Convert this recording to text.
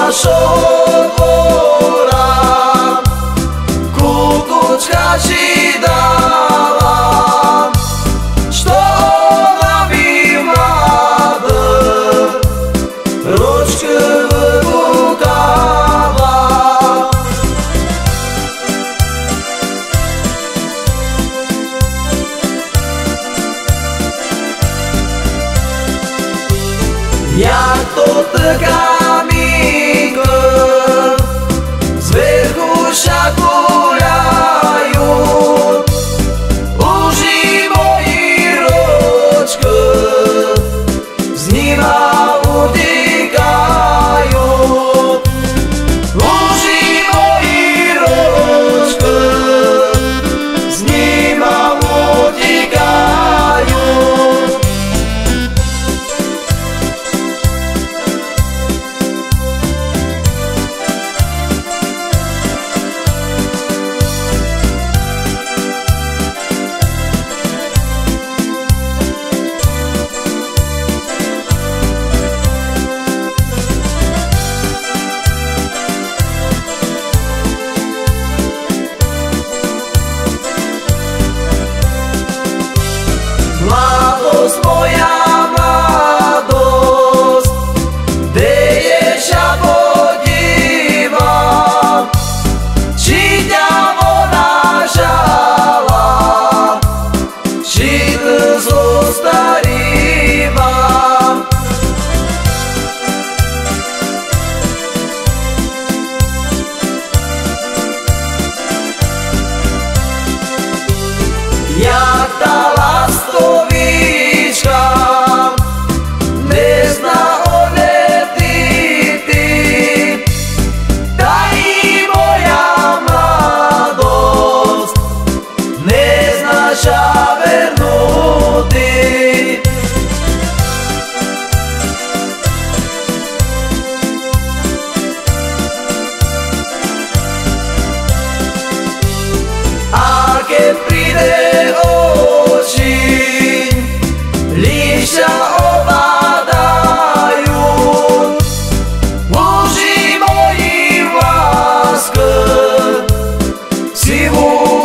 našho dvora, kukučka židala, što ona bi mlada ručke vykukala. Jak to tkamika zverhu šakuľajú, uži moji ročky z nima utekajú. Uži moji ročky z nima utekajú. Mladosť moja, mladosť, kde je ša podívam, či ťa voda žala, či ty zostarívam. Jak ta lastovička nezna odletiti, tak i moja mladosť nezna ša vernuti. A keď príde oči, lišťa ovládajú, uži moji láske, si